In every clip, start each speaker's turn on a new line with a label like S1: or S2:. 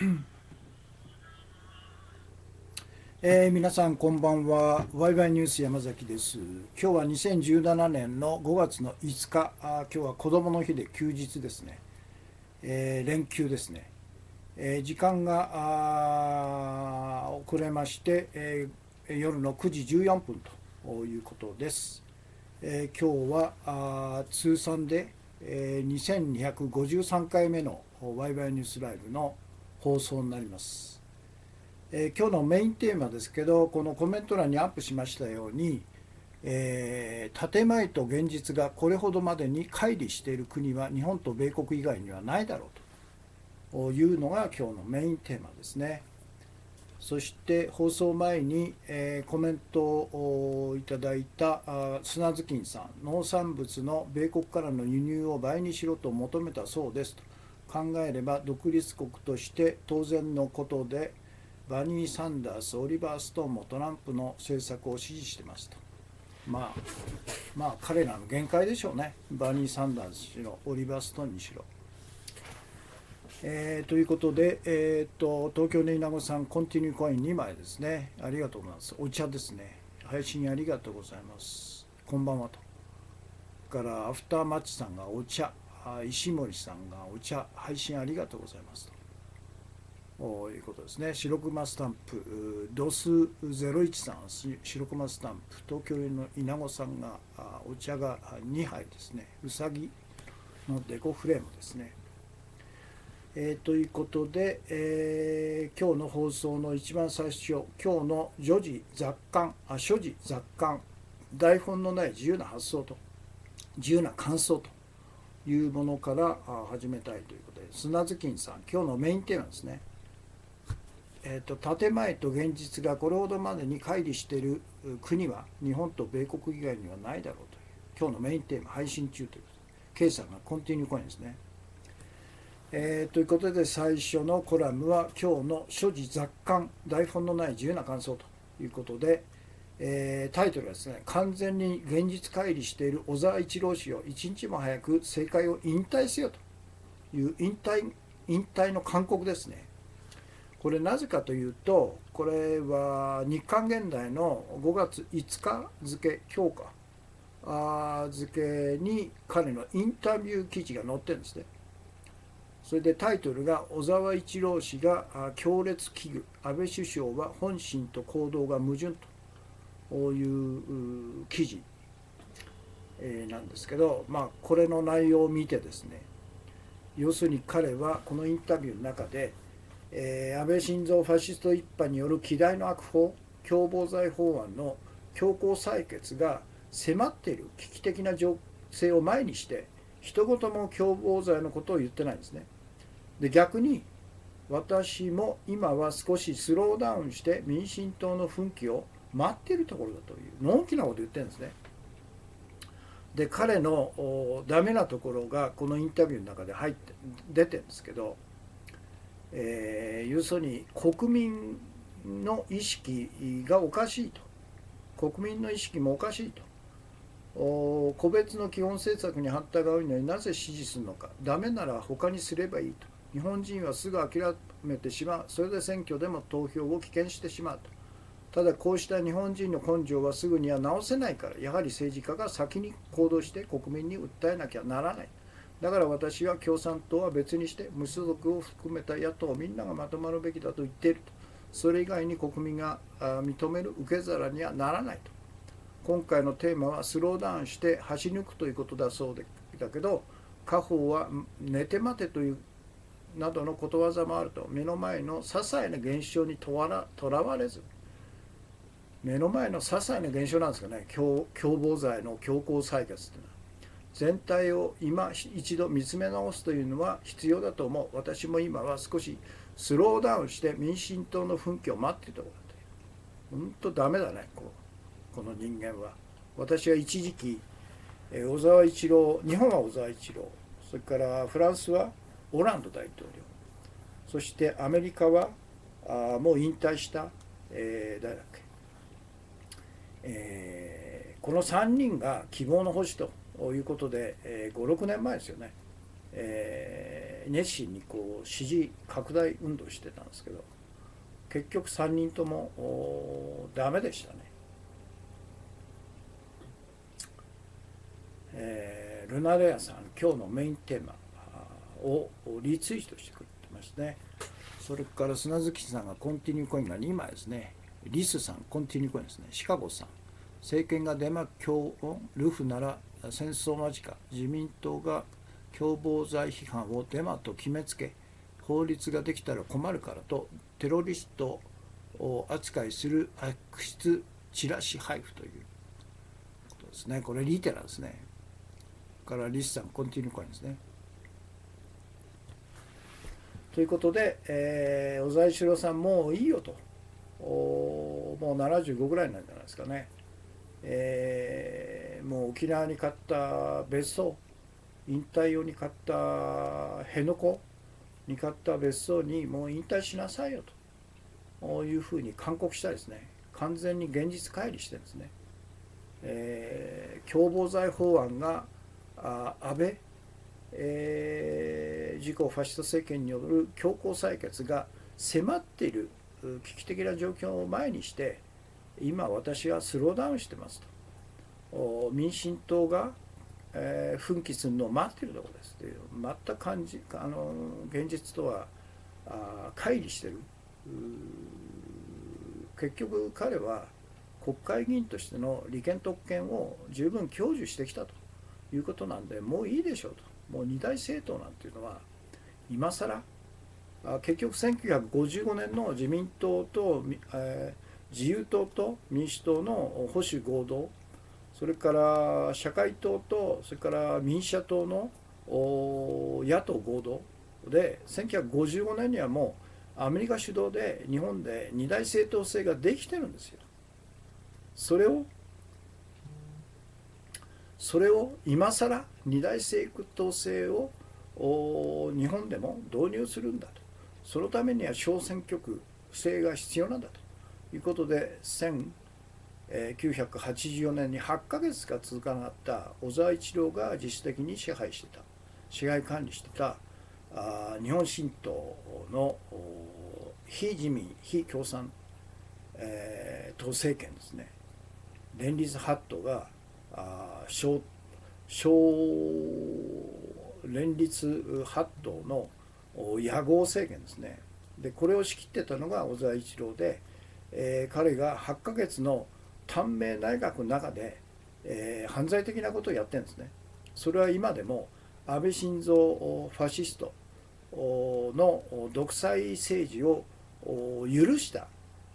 S1: 皆さんこんばんは。ワイワイニュース山崎です。今日は2017年の5月の5日、今日は子どもの日で休日ですね。連休ですね。時間が遅れまして、夜の9時14分ということです。今日は通算で、2253回目のワイワイニュースライブの放送になります。今日のメインテーマですけど、このコメント欄にアップしましたように、建前と現実がこれほどまでに乖離している国は日本と米国以外にはないだろうというのが今日のメインテーマですね。そして放送前に、コメントをいただいた砂月金さん、農産物の米国からの輸入を倍にしろと求めたそうですと。考えれば独立国として当然のことで、バニー・サンダース、オリバー・ストーンもトランプの政策を支持してますと。まあ彼らの限界でしょうね。バニー・サンダースにしろ、オリバー・ストーンにしろ。ということで、東京の稲子さん、コンティニューコイン2枚ですね。ありがとうございます。お茶ですね。配信ありがとうございます。こんばんはと。からアフターマッチさんがお茶、石森さんがお茶、配信ありがとうございますと。いうことですね。白熊スタンプ、ドス01さん、白熊スタンプ、東京の稲子さんがお茶が2杯ですね。うさぎのデコフレームですね。ということで、今日の放送の一番最初、今日の所持雑感、台本のない自由な発想と自由な感想というものから始めたいということで、砂月金さん、今日のメインテーマですね。建前と現実がこれほどまでに乖離している国は日本と米国以外にはないだろうという今日のメインテーマ配信中ということで、K さんがコンティニューコインですね。ということで最初のコラムは今日の所持雑感、台本のない自由な感想ということで、タイトルはですね、完全に現実乖離している小沢一郎氏を一日も早く政界を引退せよという引退の勧告ですね。これなぜかというと、これは日刊現代の5月5日付、今日か付に彼のインタビュー記事が載ってるんですね。それでタイトルが小沢一郎氏が強烈危惧、安倍首相は本心と行動が矛盾という記事なんですけど、これの内容を見てですね、要するに彼はこのインタビューの中で安倍晋三ファシスト一派による希代の悪法、共謀罪法案の強行採決が迫っている危機的な情勢を前にして一言も共謀罪のことを言ってないんですね。で逆に私も今は少しスローダウンして民進党の奮起を待っているところだというのんきなことを言ってるんですね。で彼のダメなところがこのインタビューの中で出てるんですけど、要するに国民の意識がおかしいと、国民の意識もおかしいと、個別の基本政策に反対が多いのになぜ支持するのか、ダメなら他にすればいいと、日本人はすぐ諦めてしまう、それで選挙でも投票を棄権してしまうと。ただこうした日本人の根性はすぐには直せないから、やはり政治家が先に行動して国民に訴えなきゃならない。だから私は共産党は別にして無所属を含めた野党みんながまとまるべきだと言っていると。それ以外に国民が認める受け皿にはならないと。今回のテーマはスローダウンして走り抜くということだそうだけど、家宝は寝て待てというなどのことわざもあると。目の前の些細な現象にとらわれず、目の前の些細な現象なんですかね、共謀罪の強行採決というのは。全体を今一度見つめ直すというのは必要だと思う。私も今は少しスローダウンして民進党の奮起を待っているところだという。本当ダメだね、この人間は。私は一時期小沢一郎、日本は小沢一郎、それからフランスはオランド大統領、そしてアメリカはもう引退した誰だっけ、この3人が希望の星ということで、5、6年前ですよね。 熱心にこう支持拡大運動してたんですけど、結局3人ともダメでしたね。ルナレアさん、今日のメインテーマをリツイートしてくれてますね。それから砂月さんがコンティニューコインが2枚ですね。リスさん、コンティニューコインですね。シカゴさん、政権がデマ共音ルフなら戦争間近、自民党が共謀罪批判をデマと決めつけ、法律ができたら困るからとテロリストを扱いする悪質チラシ配布ということですね。これリテラですね。からリスさん、コンティニューコインですね。ということで、小沢一郎さん、もういいよと、もう75ぐらいなんじゃないですかね。もう沖縄に買った別荘、引退用に買った辺野古に買った別荘にもう引退しなさいよというふうに勧告したいですね。完全に現実乖離してるんですね。共謀罪法案が安倍、自公ファシスト政権による強行採決が迫っている危機的な状況を前にして、今私はスローダウンしてますと、民進党が奮起するのを待っているところですという、全く現実とは乖離している。結局彼は国会議員としての利権特権を十分享受してきたということなんで、もういいでしょうと。もう二大政党なんていうのは今更、結局1955年の自民党と、自由党と民主党の保守合同、それから社会党とそれから民主社党の野党合同で、1955年にはもうアメリカ主導で日本で二大政党制ができてるんですよ。それを今更二大政党制を日本でも導入するんだと。そのためには小選挙区制が必要なんだということで、1984年に8ヶ月しか続かなかった小沢一郎が自主的に支配管理してた日本新党の非自民非共産、党政権ですね。連立8党が連立8党の野合政権ですね。でこれを仕切ってたのが小沢一郎で、彼が8ヶ月の短命内閣の中で、犯罪的なことをやってるんですね。それは今でも安倍晋三ファシストの独裁政治を許した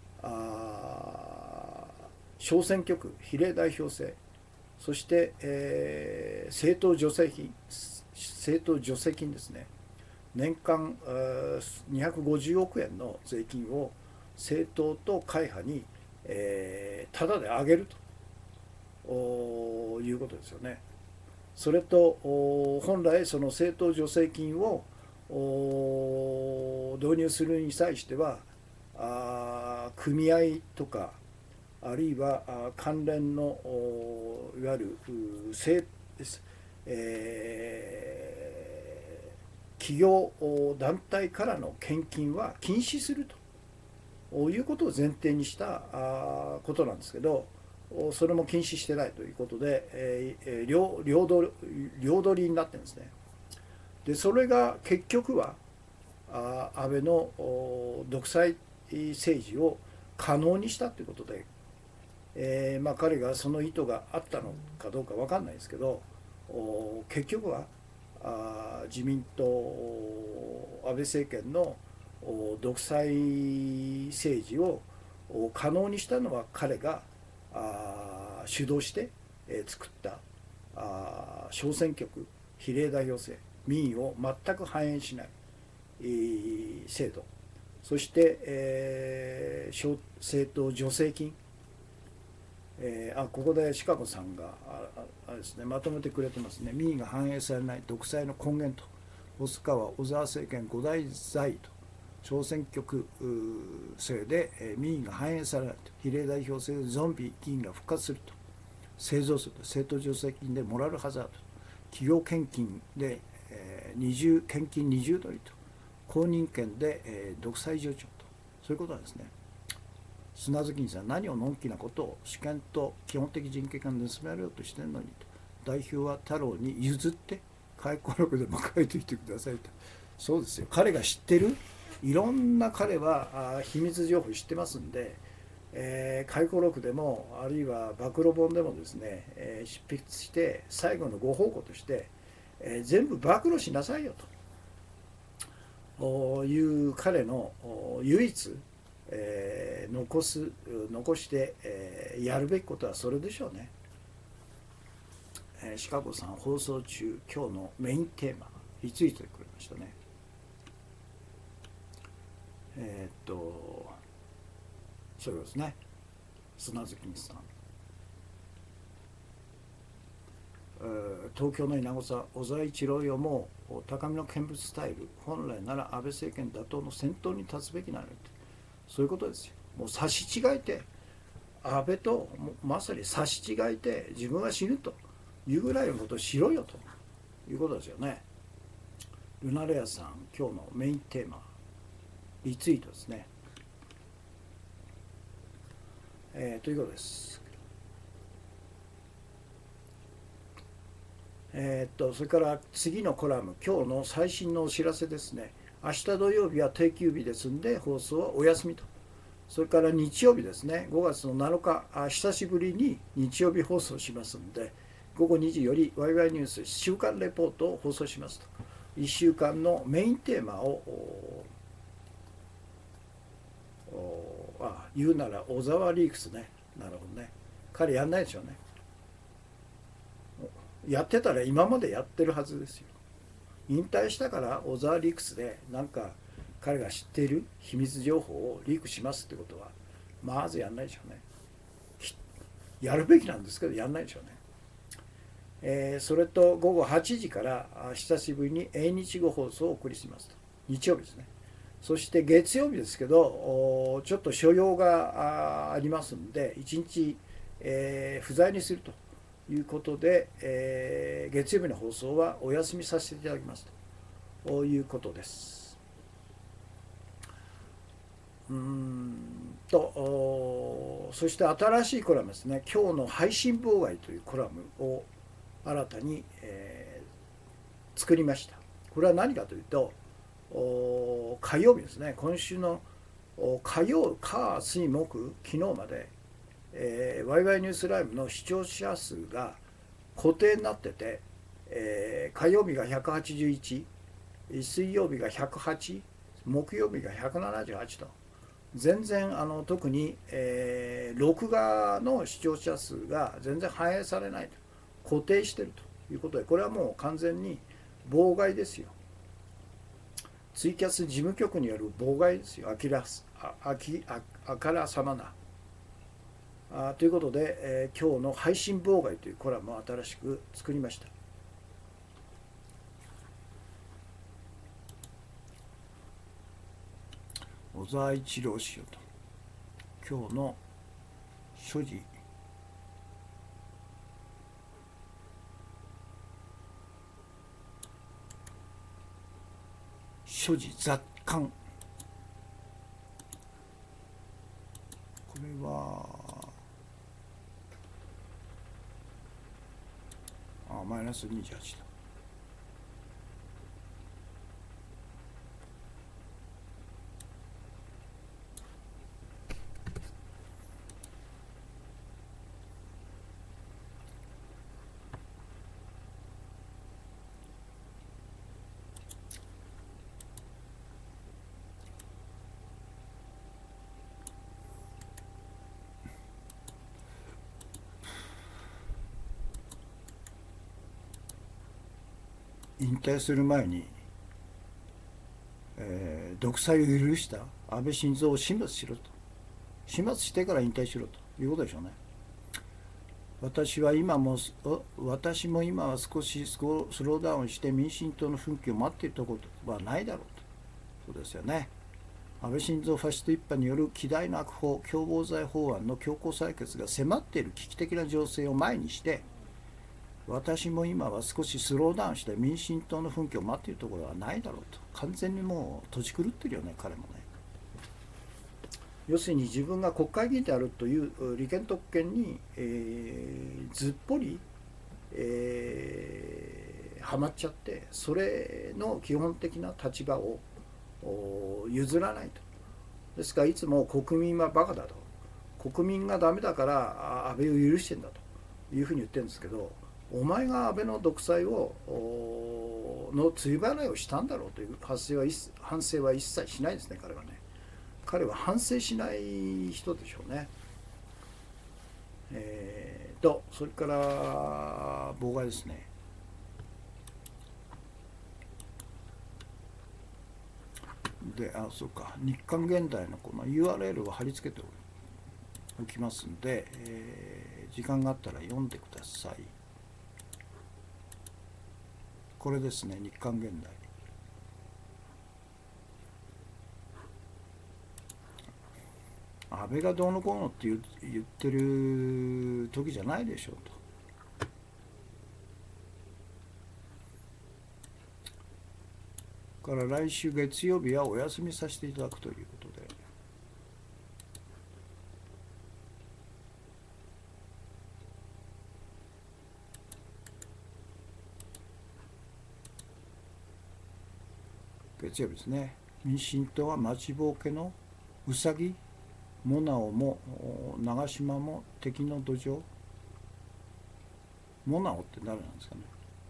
S1: 小選挙区比例代表制、そして、政党助成金ですね。年間250億円の税金を政党と会派にタダで上げるということですよね。それと本来その政党助成金を導入するに際しては組合とかあるいは関連のいわゆる企業団体からの献金は禁止するということを前提にしたことなんですけど、それも禁止してないということで、領取りになってるんですね。でそれが結局は安倍の独裁政治を可能にしたということで、彼がその意図があったのかどうか分かんないですけど、結局は自民党安倍政権の独裁政治を可能にしたのは彼が主導して作った小選挙区比例代表制、民意を全く反映しない制度、そして、政党助成金、ここでシカゴさんがですね、まとめてくれてますね。民意が反映されない独裁の根源と、細川小沢政権5大罪と、小選挙区制で民意が反映されないと、比例代表制でゾンビ議員が復活すると、製造すると、政党助成金でモラルハザード、企業献金で、 献金20ドルと公認権で、独裁助長と、そういうことはですね、砂月にさん、何をのんきなことを主権と基本的人権が盗まれようとしてるのにと、代表は太郎に譲って回顧録でも書いておいてくださいと。そうですよ、彼が知ってるいろんな、彼は秘密情報知ってますんで、回顧録でもあるいは暴露本でもですね、執筆して最後のご奉公として、全部暴露しなさいよという彼の唯一、残して、やるべきことはそれでしょうね。シカゴさん放送中、今日のメインテーマリツイートでくれましたね。そうですね、砂月さん、東京の稲子さん、小沢一郎よ、もう高見の見物スタイル、本来なら安倍政権打倒の先頭に立つべきなのに、そういうことですよ。もう差し違えて、安倍とまさに差し違えて自分は死ぬというぐらいのことをしろよということですよね。ルナレアさん、今日のメインテーマリツイートですね。ということです。それから次のコラム、今日の最新のお知らせですね。明日土曜日は定休日ですんで、放送はお休みと。それから日曜日ですね、5月の7日、久しぶりに日曜日放送しますんで、午後2時よりワイワイニュース週間レポートを放送しますと。1週間のメインテーマを言うなら小沢リークスね。なるほどね。彼やんないでしょうね。やってたら今までやってるはずですよ。引退したから小沢リークスでなんか彼が知っている秘密情報をリークしますってことはまずやんないでしょうね。やるべきなんですけどやんないでしょうね。それと午後8時から久しぶりに英日語放送をお送りしますと。日曜日ですね。そして月曜日ですけど、ちょっと所用がありますんで、1日、不在にするということで、月曜日の放送はお休みさせていただきますということです。そして新しいコラムですね。今日の配信妨害というコラムを新たに、作りました。これは何かというと、火曜日ですね、今週の火曜、火、水、木、昨日まで、ワイワイニュースライブの視聴者数が固定になってて、火曜日が181、水曜日が108、木曜日が178と、全然特に、録画の視聴者数が全然反映されないと、固定しているということで、これはもう完全に妨害ですよ。ツイキャス事務局による妨害ですよ。あからさまな。ということで、今日の配信妨害というコラムを新しく作りました。小沢一郎氏よと。今日の所持。所持雑感。これはマイナス28だ。引退する前に、独裁を許した安倍晋三を始末しろと。始末してから引退しろということでしょうね。私も今は少しスローダウンして民進党の奮起を待っているところはないだろうと。そうですよね。安倍晋三ファシスト一派による希代の悪法、共謀罪法案の強行採決が迫っている危機的な情勢を前にして、 私も今は少しスローダウンして民進党の奮起を待っているところはないだろうと。完全にもう閉じ狂ってるよね、彼もね。要するに自分が国会議員であるという利権特権に、ずっぽり、はまっちゃって、それの基本的な立場を譲らないと。ですからいつも国民はバカだと、国民がダメだから安倍を許してんだというふうに言ってるんですけど、お前が安倍の独裁をの追払いをしたんだろうという反省は一切しないですね、彼はね。彼は反省しない人でしょうね。それから妨害ですね。で、そうか、日刊現代のこの URL を貼り付けておきますんで、時間があったら読んでください。これですね、日刊現代。安倍がどうのこうのって言ってる時じゃないでしょうと。から来週月曜日はお休みさせていただくということで、月曜日ですね。民進党は待ちぼうけのうさぎ、モナオも長島も敵の土壌。モナオって誰なんですかね。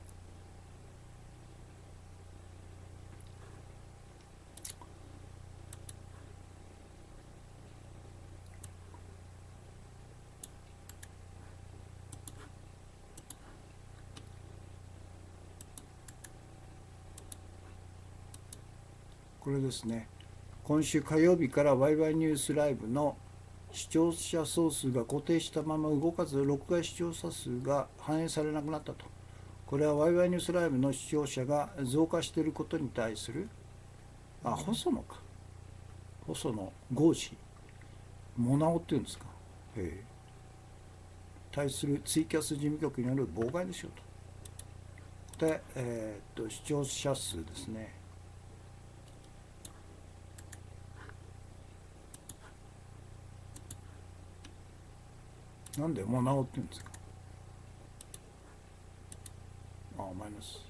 S1: これですね。今週火曜日からワイワイニュースライブの視聴者総数が固定したまま動かず、録画視聴者数が反映されなくなったと。これはワイワイニュースライブの視聴者が増加していることに対する、細野か。細野豪志、モナオっていうんですか。対するツイキャス事務局による妨害でしょうと。で、視聴者数ですね。なんでモナオって言うんですか。マイナス。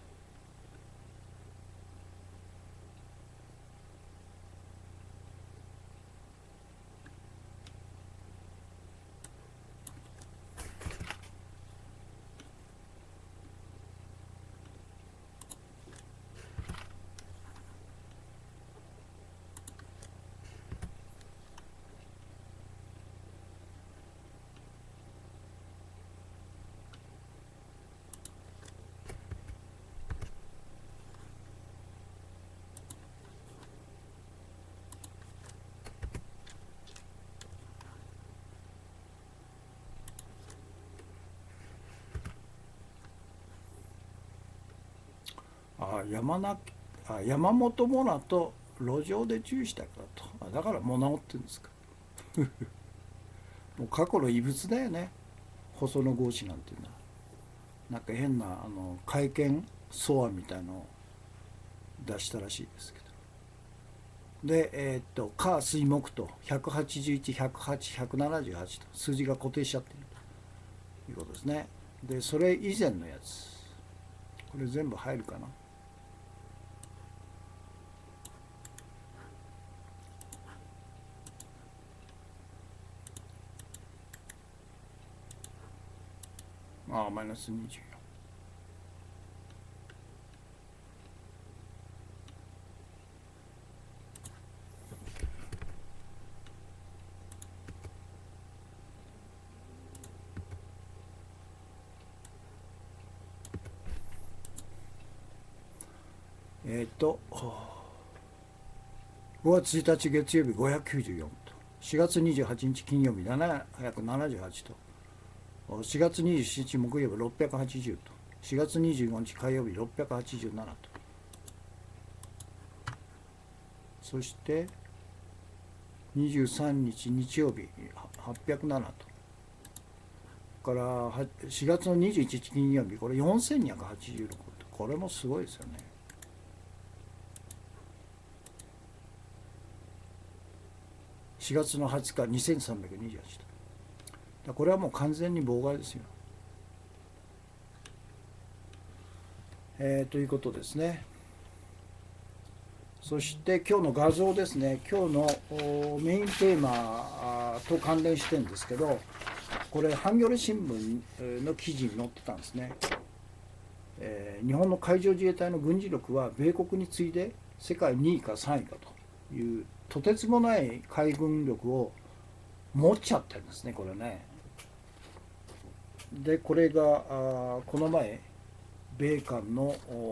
S1: 山本モナと路上で注意したからと。だからモナオって言うんですか。もう過去の遺物だよね、細野豪志なんていうのは。なんか変な会見草案みたいのを出したらしいですけど。で、火水木と181、108、178と数字が固定しちゃってるということですね。で、それ以前のやつ、これ全部入るかな。マイナス24。5月1日月曜日594と、4月28日金曜日778と、4月27日木曜日680と、4月25日火曜日687と、そして23日日曜日807と、 から4月の21日金曜日、これ4286、これもすごいですよね。4月の20日2328と、これはもう完全に妨害ですよ。ということですね。そして今日の画像ですね。今日のメインテーマと関連してるんですけど、これハンギョレ新聞の記事に載ってたんですね。日本の海上自衛隊の軍事力は米国に次いで世界2位か3位かというとてつもない海軍力を持っちゃってるんですね、これね。でこれがこの前米韓の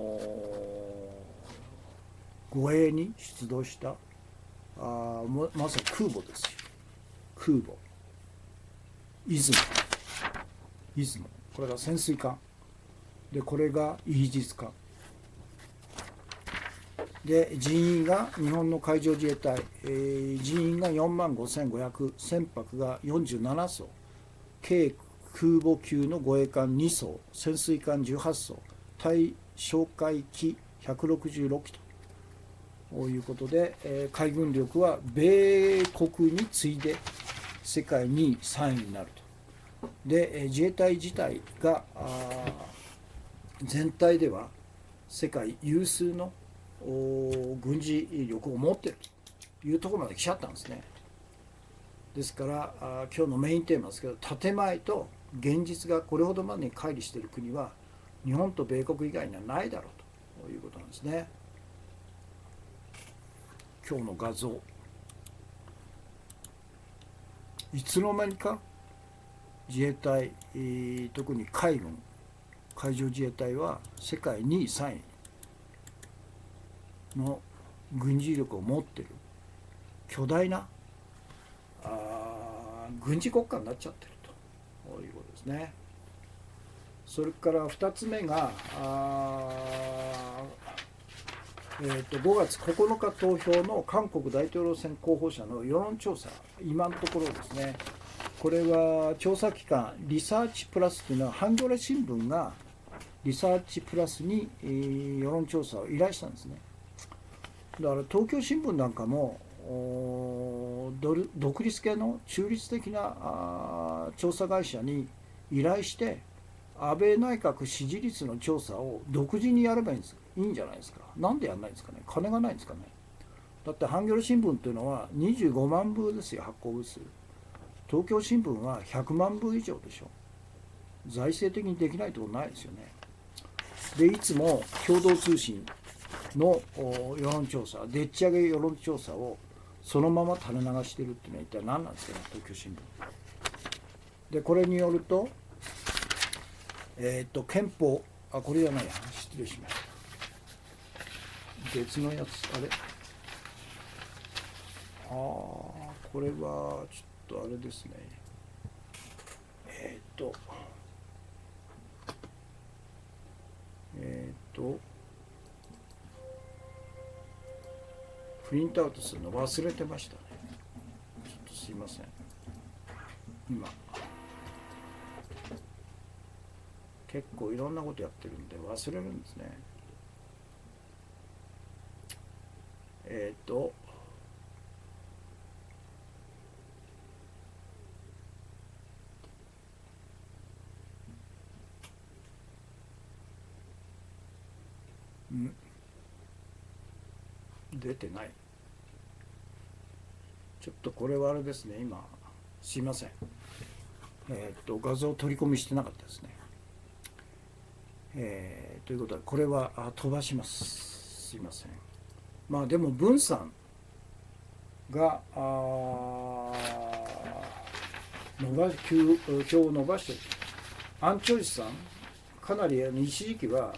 S1: 護衛に出動したまさに空母ですよ。空母出雲、これが潜水艦で、これがイージス艦で、人員が日本の海上自衛隊、人員が4万5500、船舶が47艘、計空母級の護衛艦2艘、潜水艦18艘、対哨戒機166機ということで、海軍力は米国に次いで世界2位、3位になると。で、自衛隊自体が全体では世界有数の軍事力を持っているというところまで来ちゃったんですね。ですから今日のメインテーマですけど、建前と現実がこれほどまでに乖離している国は日本と米国以外にはないだろうということなんですね。今日の画像、いつの間にか自衛隊、特に海軍、海上自衛隊は世界2位、3位の軍事力を持っている巨大な軍事国家になっちゃってるということですね。それから2つ目が5月9日投票の韓国大統領選候補者の世論調査、今のところですね、これは調査機関リサーチプラスというのはハンギョレ新聞がリサーチプラスに世論調査を依頼したんですね。だから東京新聞なんかも独立系の中立的な調査会社に依頼して安倍内閣支持率の調査を独自にやればいいんじゃないですか。なんでやらないんですかね。金がないんですかね。だってハンギョレ新聞っていうのは25万部ですよ、発行部数。東京新聞は100万部以上でしょ。財政的にできないところないですよね。でいつも共同通信の世論調査、でっち上げ世論調査をそのまま垂れ流してるっていうのは一体何なんですかね、東京新聞で。これによると憲法、これじゃないや、失礼しました。別のやつ、これはちょっとあれですね。プリントアウトするの忘れてましたね。ちょっとすいません。今結構いろんなことやってるんで忘れるんですね。出てない。ちょっとこれはあれですね、今すいません。画像取り込みしてなかったですね。ということはこれは飛ばします。すいません。まあでも文さんが票を伸ばしている。アン・チョルスさんかなり一時期は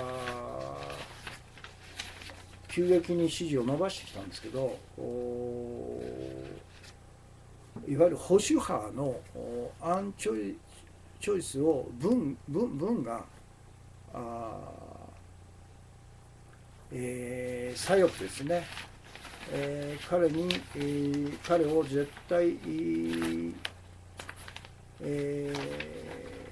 S1: 急激に支持を伸ばしてきたんですけど、いわゆる保守派のアン・チョイスを文が左翼ですね、彼を絶対、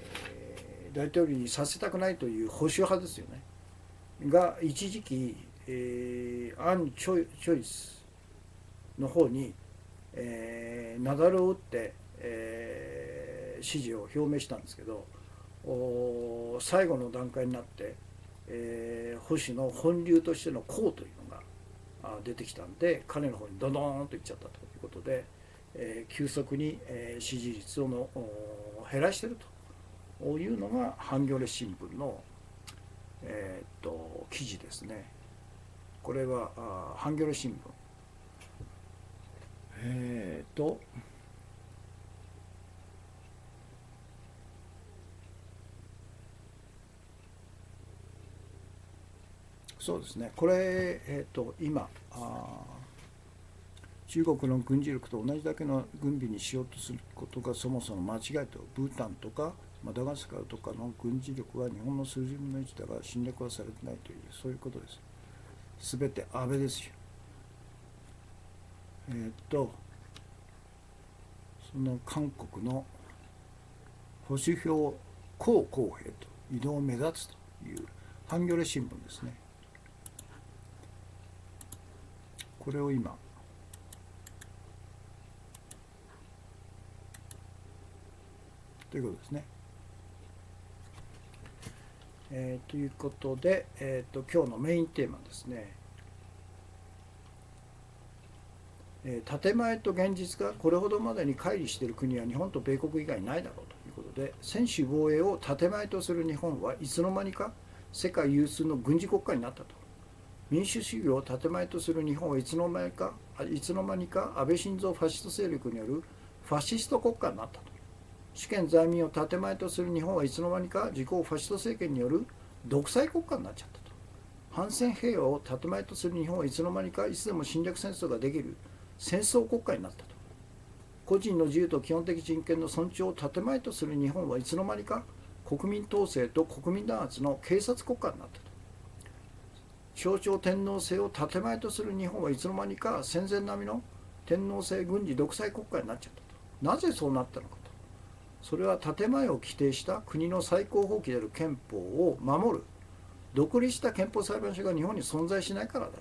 S1: 大統領にさせたくないという保守派ですよねが一時期、アン・チョイスの方に、ナダルを打って、支持を表明したんですけど、最後の段階になって、保守の本流としての功というのが出てきたんで、彼の方にドドーンといっちゃったということで、急速に支持率を減らしているというのがハンギョレ新聞の、記事ですね。これはハンギョレ新聞。そうですね、これ、今中国の軍事力と同じだけの軍備にしようとすることがそもそも間違いと、ブータンとかマダガスカルとかの軍事力は日本の数十分の1だが侵略はされてないという、そういうことです。すべて安倍ですよ。その韓国の保守票高公平と移動を目指すというハンギョレ新聞ですね。これを今ということですね。ということで、今日のメインテーマですね。建前と現実がこれほどまでに乖離している国は日本と米国以外ないだろうということで、専守防衛を建前とする日本はいつの間にか世界有数の軍事国家になったと。民主主義を建前とする日本はいつの間にか安倍晋三ファシスト勢力によるファシスト国家になったと。主権在民を建前とする日本はいつの間にか自公ファシスト政権による独裁国家になっちゃったと。反戦平和を建前とする日本はいつの間にかいつでも侵略戦争ができる戦争国家になったと。個人の自由と基本的人権の尊重を建前とする日本はいつの間にか国民統制と国民弾圧の警察国家になったと。象徴天皇制を建前とする日本はいつの間にか戦前並みの天皇制軍事独裁国家になっちゃったと。なぜそうなったのかと。それは建前を規定した国の最高法規である憲法を守る独立した憲法裁判所が日本に存在しないからだと。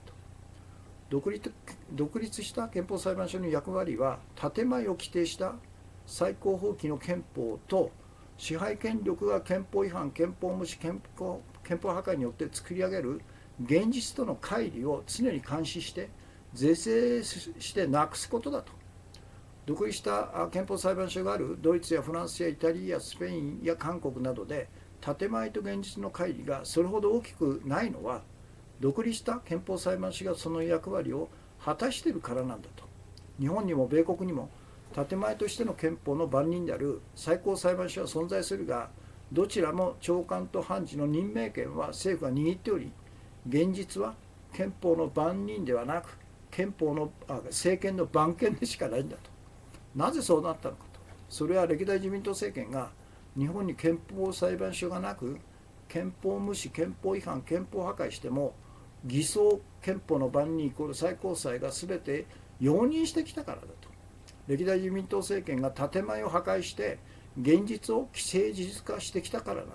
S1: 独立した憲法裁判所の役割は建前を規定した最高法規の憲法と支配権力が憲法違反、憲法無視、憲法破壊によって作り上げる現実との乖離を常に監視して是正してなくすことだと。独立した憲法裁判所があるドイツやフランスやイタリアやスペインや韓国などで建前と現実の乖離がそれほど大きくないのは、独立した憲法裁判所がその役割を果たしているからなんだと。日本にも米国にも建前としての憲法の番人である最高裁判所は存在するが、どちらも長官と判事の任命権は政府が握っており、現実は憲法の番人ではなく政権の番権でしかないんだと。なぜそうなったのかと。それは歴代自民党政権が日本に憲法裁判所がなく、憲法無視、憲法違反、憲法破壊しても偽装憲法の番人イコール最高裁が全て容認してきたからだと。歴代自民党政権が建前を破壊して現実を既成事実化してきたからなんだ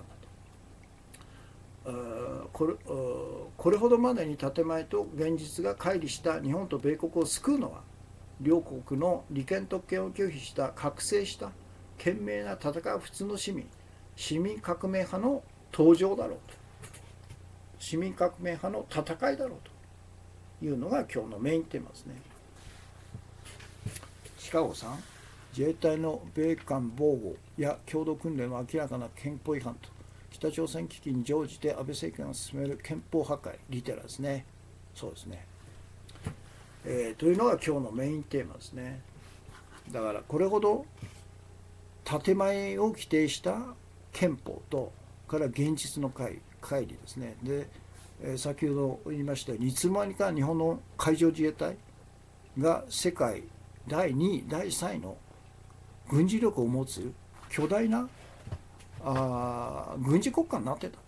S1: と。これほどまでに建前と現実が乖離した日本と米国を救うのは、両国の利権特権を拒否した覚醒した懸命な戦う普通の市民革命派の登場だろうと。市民革命派の戦いだろうというのが今日のメインテーマですね。シカゴさん、自衛隊の米韓防護や共同訓練は明らかな憲法違反と、北朝鮮危機に乗じて安倍政権が進める憲法破壊、リテラですね。そうですね。というのが今日のメインテーマですね。だからこれほど建前を規定した憲法とから現実の乖離ですね。で、先ほど言いましたように、いつの間にか日本の海上自衛隊が世界第2位、第3位の軍事力を持つ巨大な軍事国家になってた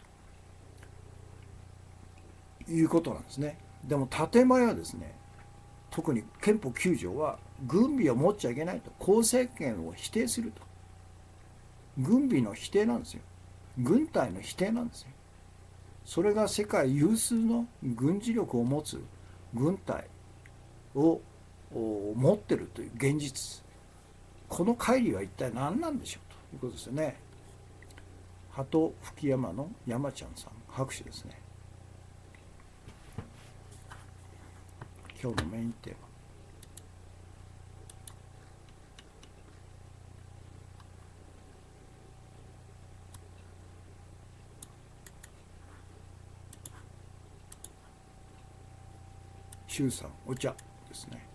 S1: ということなんですね。でも建前はですね、特に憲法9条は軍備を持っちゃいけないと、構成権を否定すると。軍備の否定なんですよ。 軍隊の否定なんですよ。それが世界有数の軍事力を持つ軍隊を持ってるという現実、この乖離は一体何なんでしょうということですよね。鳩吹山の山ちゃんさん、拍手ですね。今日のメインテーマ、周さんお茶ですね。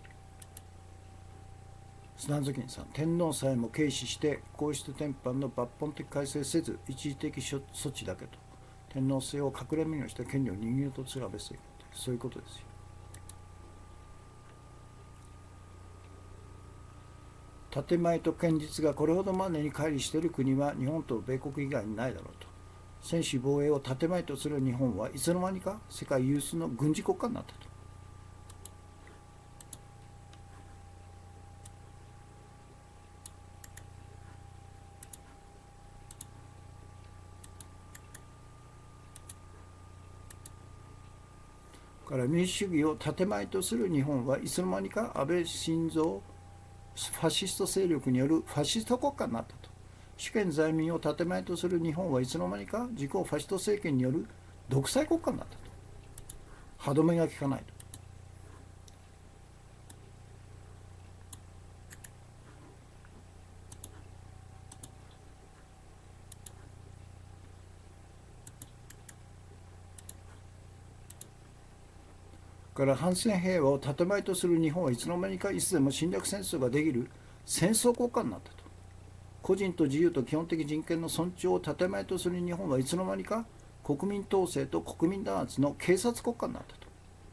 S1: 砂月さん、天皇さえも軽視して皇室典範の抜本的改正せず一時的措置だけと天皇制を隠れみにして権利を握るとすらべすぎる、そういうことですよ。建前と堅実がこれほどまでに乖離している国は日本と米国以外にないだろうと。専守防衛を建前とする日本はいつの間にか世界有数の軍事国家になったと。から民主主義を建前とする日本はいつの間にか安倍晋三ファシスト勢力によるファシスト国家になったと。主権在民を建前とする日本はいつの間にか自公ファシスト政権による独裁国家になったと。歯止めが効かないと。から反戦平和を建前とする日本はいつの間にかいつでも侵略戦争ができる戦争国家になったと。個人と自由と基本的人権の尊重を建前とする日本はいつの間にか国民統制と国民弾圧の警察国家になったと。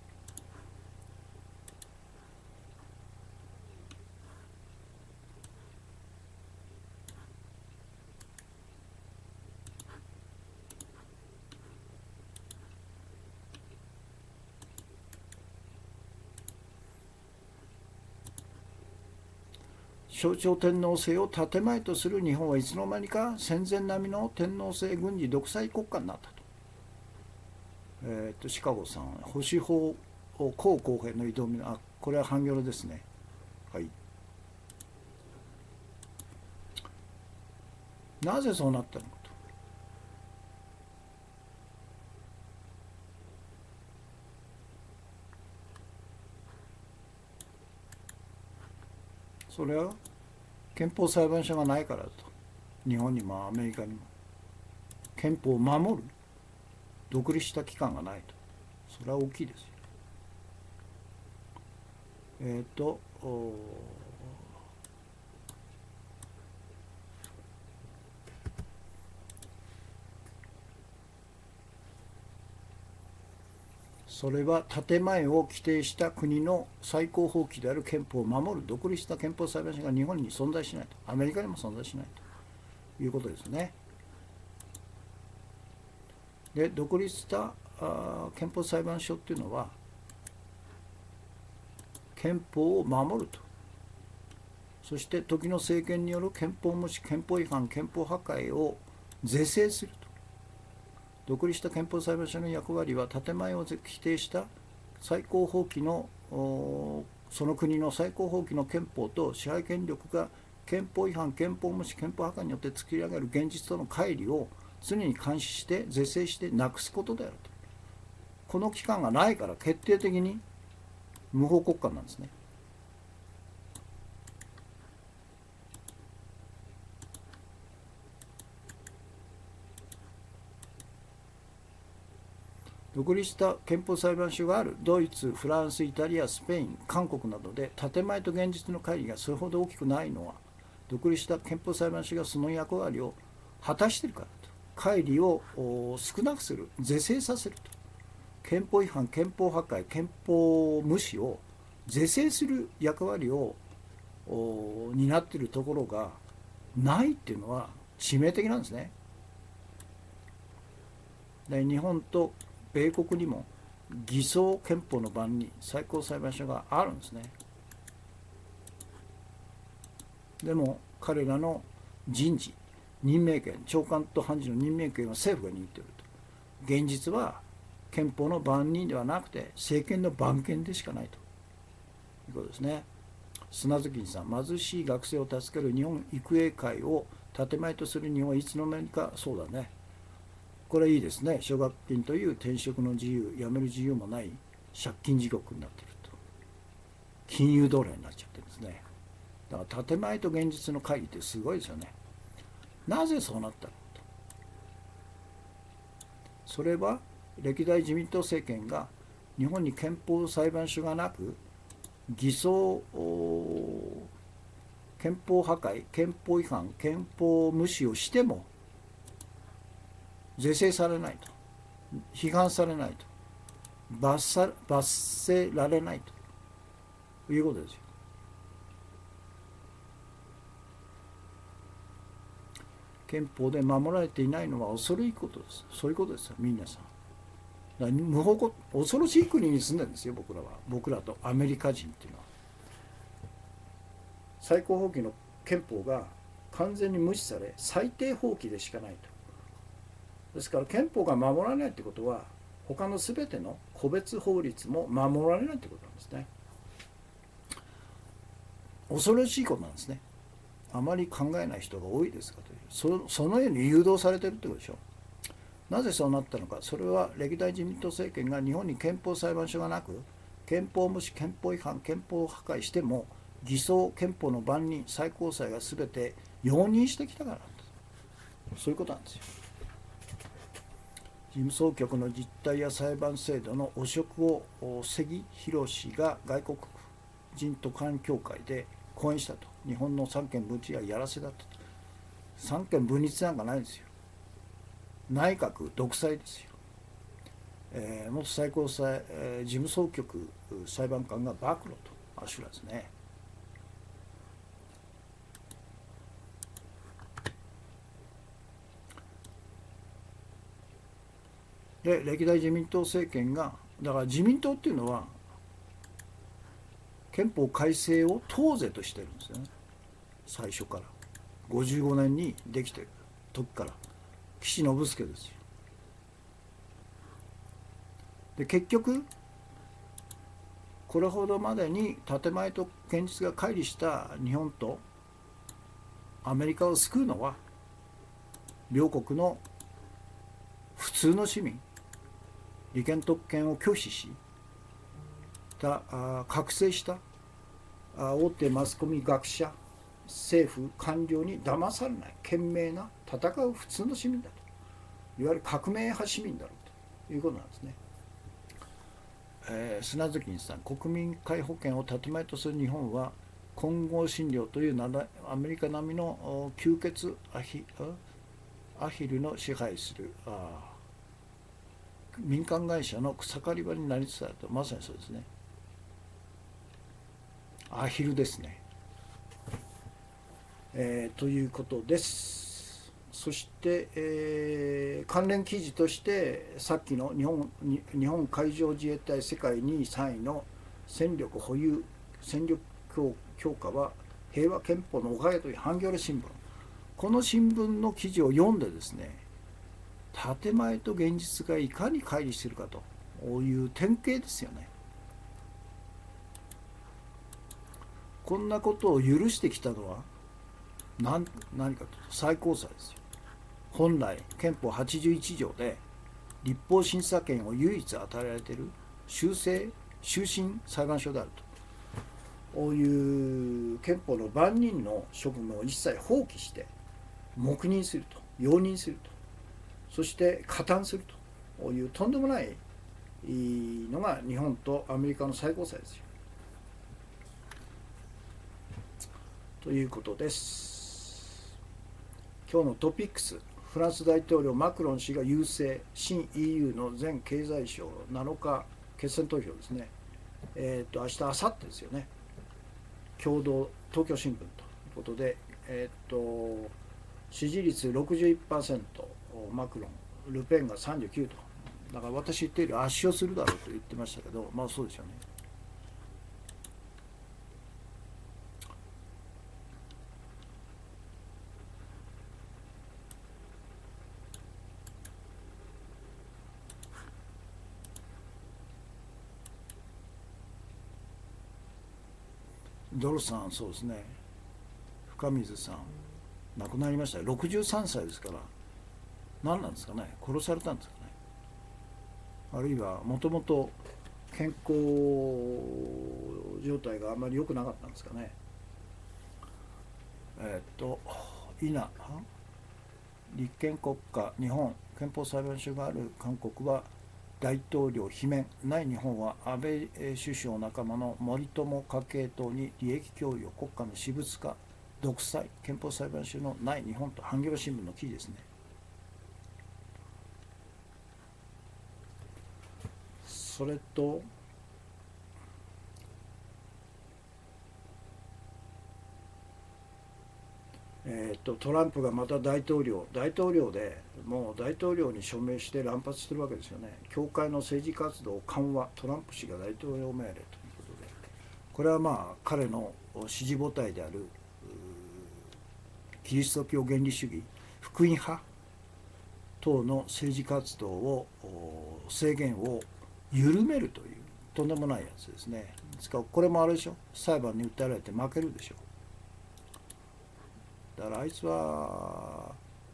S1: 象徴天皇制を建前とする日本はいつの間にか戦前並みの天皇制軍事独裁国家になったと。シカゴさん、保守法公公平の挑み、これは半魚ロですね。はい。なぜそうなったのかと。それは憲法裁判所がないからだと。日本にもアメリカにも憲法を守る独立した機関がないと。それは大きいですよ。それは建前を規定した国の最高法規である憲法を守る独立した憲法裁判所が日本に存在しないと。アメリカにも存在しないということですね。で、独立した憲法裁判所っていうのは憲法を守ると、そして時の政権による憲法無視、憲法違反、憲法破壊を是正すると。独立した憲法裁判所の役割は建前を規定した最高法規のその国の最高法規の憲法と支配権力が憲法違反、憲法無視、憲法破壊によって作り上げる現実との乖離を常に監視して是正してなくすことであると。この機関がないから決定的に無法国家なんですね。独立した憲法裁判所があるドイツ、フランス、イタリア、スペイン、韓国などで建前と現実の乖離がそれほど大きくないのは、独立した憲法裁判所がその役割を果たしているからと。乖離を少なくする、是正させると。憲法違反、憲法破壊、憲法無視を是正する役割を担っているところがないっていうのは致命的なんですね。で、日本と米国にも偽装憲法の番に最高裁判所があるんですね。でも彼らの人事任命権、長官と判事の任命権は政府が握っていると。現実は憲法の番人ではなくて政権の番犬でしかないということですね。砂月さん、貧しい学生を助ける日本育英会を建前とする日本はいつの間にか、そうだね、これいいですね。奨学金という転職の自由、辞める自由もない借金地獄になっていると、金融奴隷になっちゃってるんですね。だから建前と現実の乖離ってすごいですよね。なぜそうなったのと。それは歴代自民党政権が日本に憲法裁判所がなく、偽装、憲法破壊、憲法違反、憲法無視をしても是正されないと、批判されないと、罰せられないということですよ。憲法で守られていないのは恐ろしいことです。そういうことですよ、皆さん。だから無法こ恐ろしい国に住んでるんですよ、僕らとアメリカ人っていうのは。最高法規の憲法が完全に無視され、最低法規でしかないと。ですから憲法が守られないってことは、他の全ての個別法律も守られないってことなんですね。恐ろしいことなんですね。あまり考えない人が多いですかという、そのように誘導されてるってことでしょ。なぜそうなったのか。それは歴代自民党政権が日本に憲法裁判所がなく、憲法無視、憲法違反、憲法破壊しても偽装、憲法の番人、最高裁が全て容認してきたからなんです。そういうことなんですよ。事務総局の実態や裁判制度の汚職を関宏が外国人特派員協会で講演したと。日本の三権分立がやらせだったと。三権分立なんかないんですよ。内閣独裁ですよ。元最高裁、事務総局裁判官が暴露と、あしらですね。で、歴代自民党政権が、だから自民党っていうのは憲法改正を党是としてるんですよね。最初から55年にできてる時から、岸信介ですよ。で、結局これほどまでに建前と現実が乖離した日本とアメリカを救うのは、両国の普通の市民、利権特権を拒否した覚醒した大手マスコミ、学者、政府官僚に騙されない懸命な戦う普通の市民だと、いわゆる革命派市民だろうということなんですね。砂月さん、国民皆保険を建前とする日本は混合診療というアメリカ並みの吸血アヒルの支配する民間会社の草刈り場になりつつあると。まさにそうですね。アヒルですね。ということです。そして、関連記事としてさっきの日本海上自衛隊世界2位3位の戦力保有、戦力強化は平和憲法のおかげというハンギョレ新聞、この新聞の記事を読んでですね、建前と現実がいかに乖離しているかという典型ですよね。こんなことを許してきたのは何かというと最高裁ですよ。本来憲法81条で立法審査権を唯一与えられている終審裁判所であるという憲法の番人の職務を一切放棄して黙認すると、容認すると、そして加担するというとんでもないのが日本とアメリカの最高裁ですよ。ということです。今日のトピックス、フランス大統領マクロン氏が優勢、新 EU の全経済相7日決選投票ですね。明日、明後日ですよね。共同東京新聞ということで、支持率 61%、マクロン、ルペンが39と。だから私言っている圧勝するだろうと言ってましたけど、まあそうですよね。 ドルさん、そうですね、深水さん、亡くなりましたよ。63歳ですから、何なんですかね、殺されたんですかね、あるいはもともと健康状態があまり良くなかったんですかね。イナ立憲国家日本憲法裁判所がある韓国は大統領罷免ない日本は安倍首相仲間の森友家系等に利益供与国家の私物化独裁憲法裁判所のない日本とハンギョレ新聞の記事ですね。それとトランプがまた大統領でもう大統領に署名して乱発してるわけですよね。教会の政治活動緩和、トランプ氏が大統領命令ということで、これはまあ彼の支持母体であるキリスト教原理主義福音派等の政治活動を制限を緩めるというとんでもないやつですね。ですからこれもあれでしょ、裁判に訴えられて負けるでしょ。だからあいつは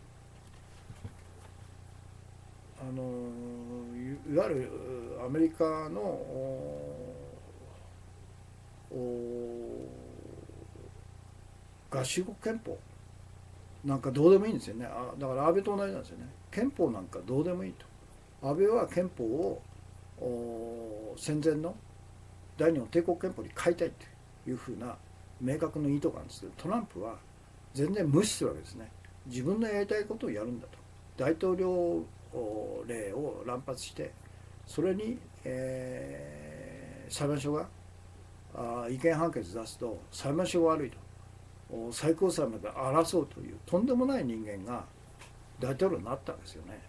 S1: いわゆるアメリカの合衆国憲法なんかどうでもいいんですよね。だから安倍と同じなんですよね。憲法なんかどうでもいいと。安倍は憲法を戦前の第二の帝国憲法に変えたいというふうな明確な意図があるんですけど、トランプは全然無視するわけですね。自分のやりたいことをやるんだと。大統領令を乱発してそれに、裁判所が違憲判決出すと裁判所が悪いと最高裁まで争うというとんでもない人間が大統領になったんですよね。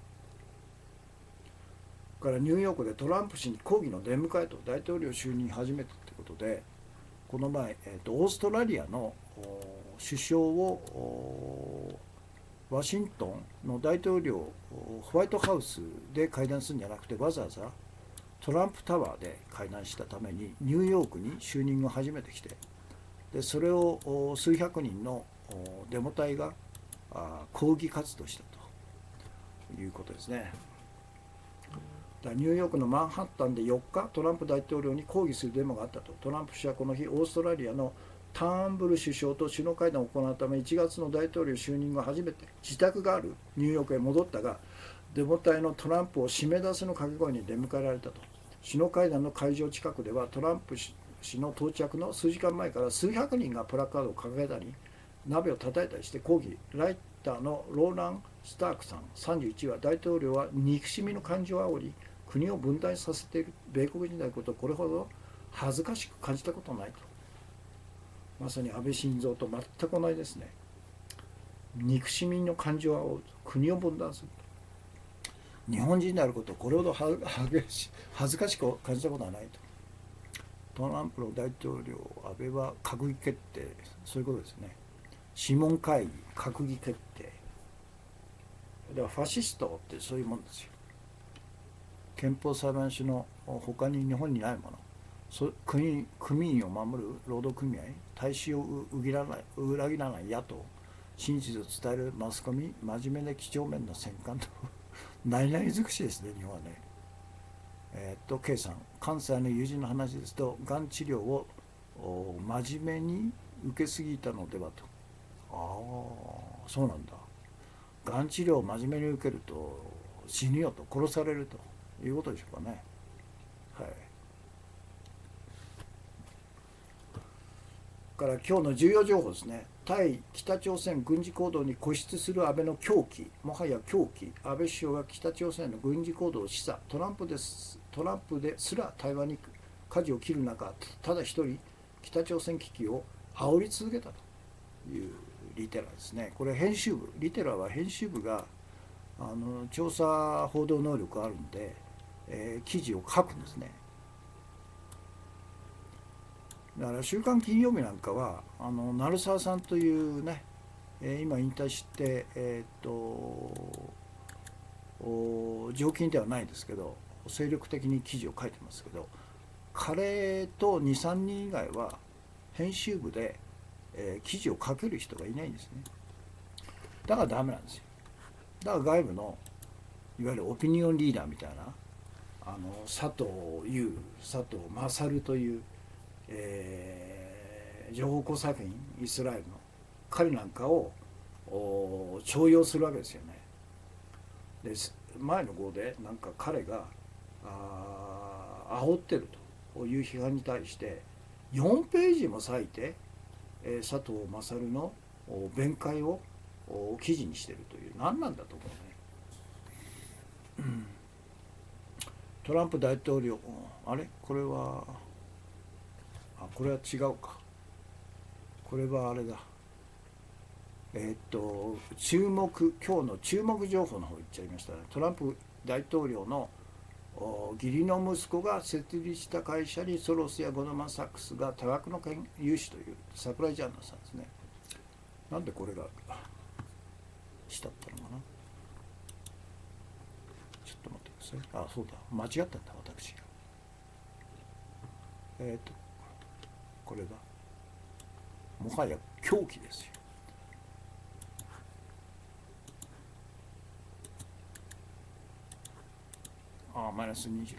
S1: からニューヨークでトランプ氏に抗議の出迎えと大統領就任初めてということで、この前、オーストラリアの首相をワシントンの大統領ホワイトハウスで会談するんじゃなくてわざわざトランプタワーで会談したためにニューヨークに就任後初めて来て、でそれを数百人のデモ隊が抗議活動したということですね。ニューヨークのマンハッタンで4日トランプ大統領に抗議するデモがあったと。トランプ氏はこの日オーストラリアのターンブル首相と首脳会談を行うため1月の大統領就任後初めて自宅があるニューヨークへ戻ったが、デモ隊のトランプを締め出すの掛け声に出迎えられたと。首脳会談の会場近くではトランプ氏の到着の数時間前から数百人がプラカードを掲げたり鍋を叩いたりして抗議。ライターのローラン・スタークさん31は大統領は憎しみの感情を煽り国を分断させている米国人であることをこれほど恥ずかしく感じたことないと。まさに安倍晋三と全く同じですね。憎しみの感情を煽る、国を分断すると。日本人であることをこれほど恥ずかしく感じたことはないと。トランプの大統領安倍は閣議決定、そういうことですね。諮問会議閣議決定だからファシストってそういうもんですよ。憲法裁判所の他に日本にないもの、組員を守る労働組合、大衆を裏切らない野党、真実を伝えるマスコミ、真面目で几帳面な戦艦と何々尽くしですね、日本はね。K さん、関西の友人の話ですと、がん治療を真面目に受けすぎたのではと。そうなんだ。がん治療を真面目に受けると死ぬよと、殺されるということでしょうかね。はい。から今日の重要情報ですね。対北朝鮮軍事行動に固執する安倍の狂気、もはや狂気。安倍首相が北朝鮮の軍事行動を示唆。トランプですら対話に舵を切る中、ただ一人北朝鮮危機を煽り続けたというリテラですね。これ編集部、リテラは編集部が調査報道能力あるんで、記事を書くんですね。だから週刊金曜日なんかは鳴沢さんというね、今引退して常勤ではないですけど精力的に記事を書いてますけど、彼と 2,3 人以外は編集部で、記事を書ける人がいないんですね。だからダメなんですよ。だから外部のいわゆるオピニオンリーダーみたいな佐藤優、佐藤勝という、情報工作員イスラエルの彼なんかを重用するわけですよね。で前の号でなんか彼が煽ってるという批判に対して4ページも割いて、佐藤勝の弁解を記事にしてるという、何なんだと思うね。トランプ大統領、あれこれはこれは違うか、これはあれだ、注目、今日の注目情報の方言っちゃいましたね。トランプ大統領の義理の息子が設立した会社にソロスやゴルドマン・サックスが多額の融資という桜井ジャーナルさんですね。なんでこれがしたったのかな。ちょっと待ってください。そうだ、間違ったんだ私が。これがもはや狂気ですよ。マイナス26。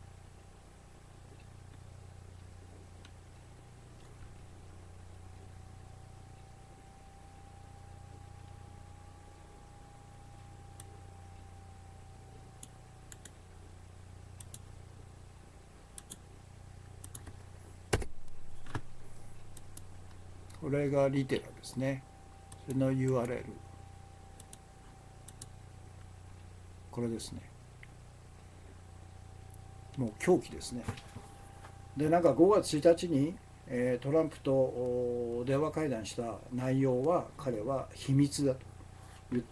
S1: これがリテラですね。それの URL。これですね。もう狂気ですね。で、なんか5月1日に、トランプと電話会談した内容は彼は秘密だと言って、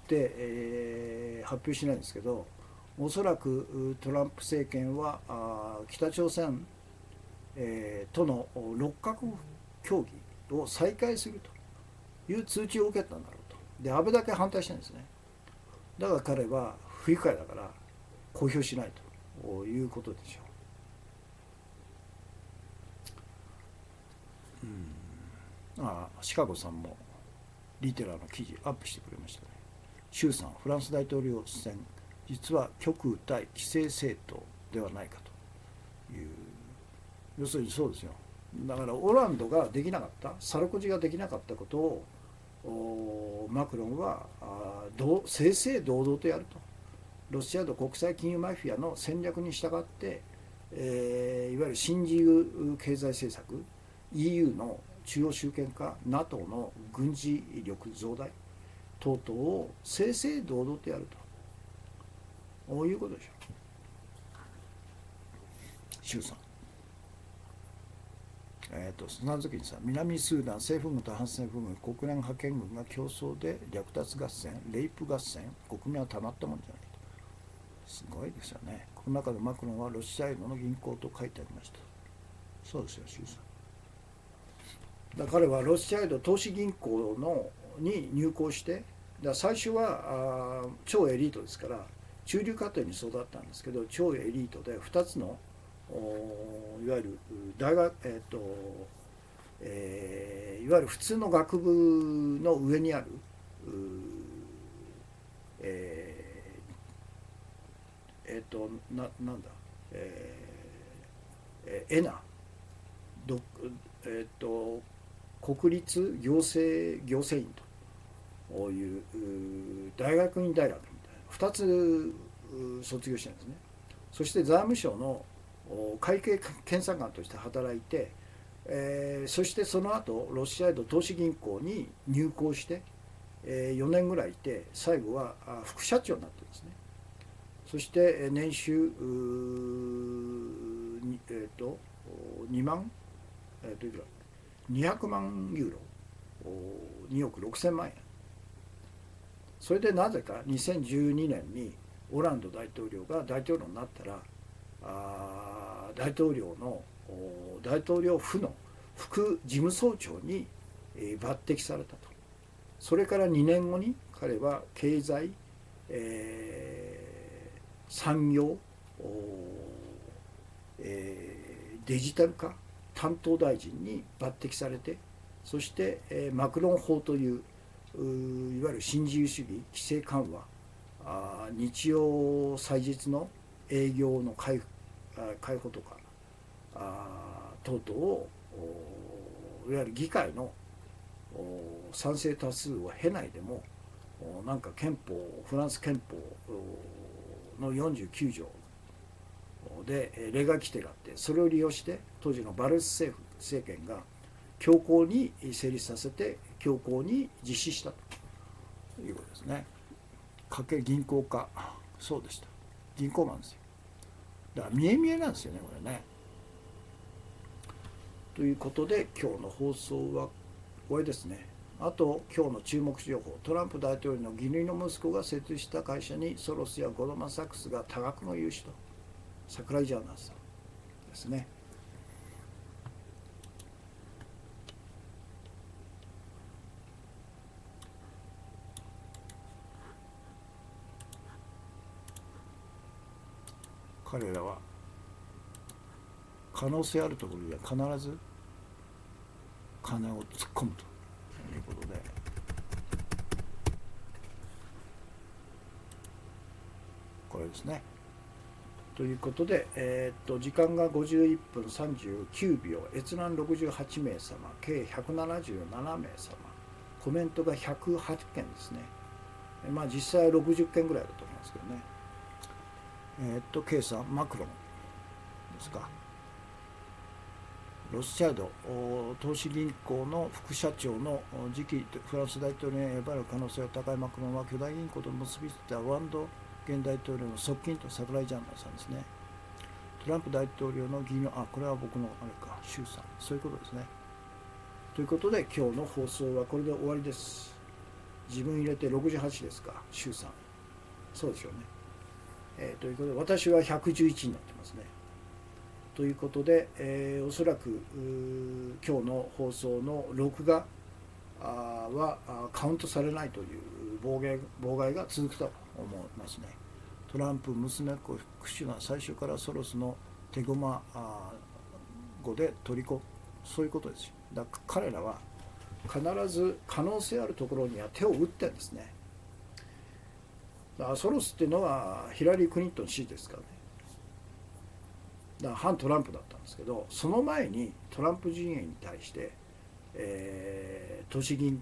S1: 発表しないんですけど、おそらくトランプ政権は北朝鮮、との6カ国協議を再開するという通知を受けたんだろうと。で、安倍だけ反対してるんですね。だから彼は不愉快だから公表しないということでしょう。シカゴさんもリテラの記事アップしてくれましたね。衆参フランス大統領選、実は極右対既成政党ではないかという、要するにそうですよ。だからオランドができなかった、サルコジができなかったことをマクロンは正々堂々とやると。ロシアと国際金融マフィアの戦略に従って、いわゆる新自由経済政策、 EU の中央集権化、 NATO の軍事力増大等々を正々堂々とやると、こういうことでしょう。衆参砂月にさ、南スーダン政府軍と反政府軍、国連派遣軍が競争で略奪合戦、レイプ合戦、国民はたまったもんじゃないと。すごいですよね。この中でマクロンはロシアの銀行と書いてありました。そうですよ、周さん。だから彼はロシア投資銀行に入行して、最初は超エリートですから中流家庭に育ったんですけど、超エリートで2つのいわゆる大学、いわゆる普通の学部の上にあるなんだ、エナ国立行政院という大学院大学みたいな2つ卒業してるんですね。そして財務省の会計検査官として働いて、そしてその後ロシア投資銀行に入行して、4年ぐらいいて、最後は副社長になってるんですね。そして年収2万、200万ユーロ、2億6000万円。それでなぜか2012年にオランド大統領が大統領になったら、大統領府の副事務総長に抜擢されたと。それから2年後に彼は経済、産業、デジタル化担当大臣に抜擢されて、そして、マクロン法といういわゆる新自由主義規制緩和、日曜祭日の営業の開放とか等々をいわゆる議会の賛成多数を経ないでもなんかフランス憲法の49条で例外規定があって、それを利用して当時のバルス政権が強硬に成立させて強硬に実施したということですね。銀行家、そうでした。銀行マンですよ。だから見え見えなんですよね、これね。ということで今日の放送は終わりですね。あと今日の注目情報、トランプ大統領の義理の息子が設立した会社にソロスやゴルドマン・サックスが多額の融資と、桜井ジャーナルさんですね。彼らは可能性あるところには必ず金を突っ込むということで、これですね。ということで、時間が51分39秒、閲覧68名様、計177名様、コメントが108件ですね。まあ実際は60件ぐらいだと思いますけどね。K さん、マクロンですか。ロスチャルド投資銀行の副社長の次期フランス大統領に選ばれる可能性が高いマクロンは、巨大銀行と結びついたオランダ現大統領の側近と桜井ジャーナルさんですね。トランプ大統領の議員の、これは僕のあれか、周さん、そういうことですね。ということで今日の放送はこれで終わりです。自分入れて68ですか、周さん。そうでしょうね。ということで私は111になってますね。ということで、おそらく今日の放送の録画はカウントされないという妨害が続くと思いますね。トランプ娘っ子クシュが最初からソロスの手駒語で取り込む、そういうことですよ。だから彼らは必ず可能性あるところには手を打ってるんですね。ソロスっていうのはヒラリー・クリントン支持ですからね。だから反トランプだったんですけど、その前にトランプ陣営に対して、投資フ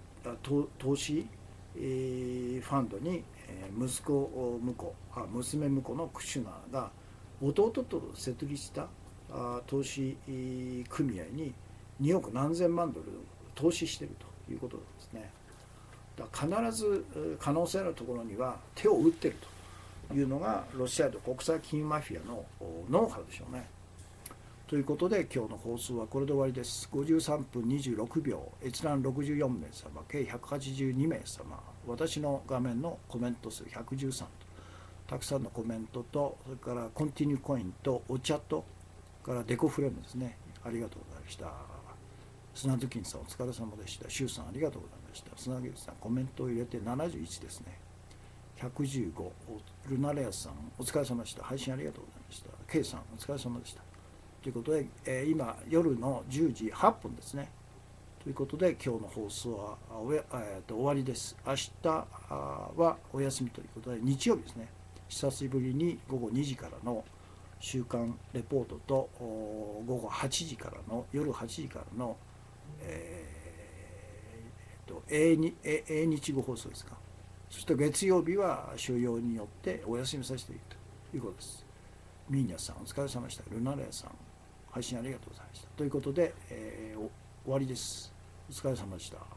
S1: ァンドに娘婿のクシュナーが弟と設立した投資組合に2億何千万ドル投資しているということですね。だから必ず可能性あるところには手を打っているというのがロシアと国際金融マフィアのノウハウでしょうね。ということで今日の放送はこれで終わりです。53分26秒、閲覧64名様、計182名様、私の画面のコメント数113と、たくさんのコメントと、それからコンティニューコインとお茶と、からデコフレームですね。ありがとうございました。砂月さんお疲れ様でした。シュウさんありがとうございました。砂月さんコメントを入れて71ですね。115、ルナレアさんお疲れ様でした。配信ありがとうございました。K さんお疲れ様でした。ということで、今夜の10時8分ですね。ということで今日の放送は終わりです。明日はお休みということで、日曜日ですね。久しぶりに午後2時からの週刊レポートと午後8時からの夜8時からの英日語放送ですか。そして月曜日は所要によってお休みさせているということです。ミーニャさんお疲れ様でした。ルナレアさん配信ありがとうございました。ということで、終わりです。お疲れ様でした。